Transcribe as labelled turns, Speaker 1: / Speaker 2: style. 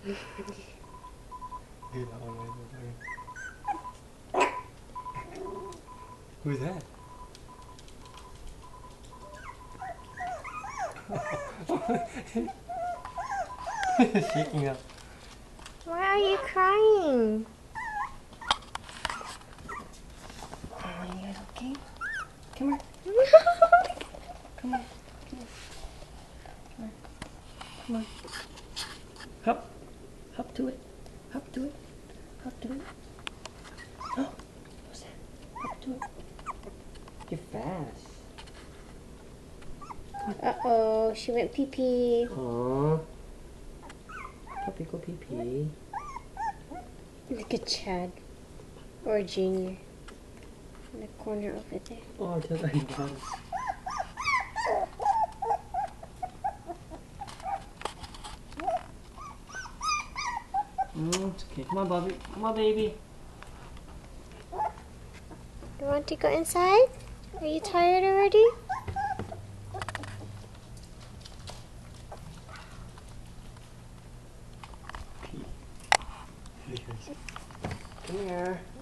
Speaker 1: Who's that? Shaking up.
Speaker 2: Why are you crying?
Speaker 1: Oh, you guys okay? Come here. Come on. Come on. Come on. Hop. Hop to it. Hop to it. Hop to it. Oh, what's that? Hop to it. You're fast.
Speaker 2: Uh-oh, she went pee-pee.
Speaker 1: Aww. Puppy go pee-pee.
Speaker 2: Look at Chad. Or Junior. In the corner over there.
Speaker 1: Oh, just like that. It's okay. Come on, Bobby. Come on, baby.
Speaker 2: You want to go inside? Are you tired already?
Speaker 1: Come here.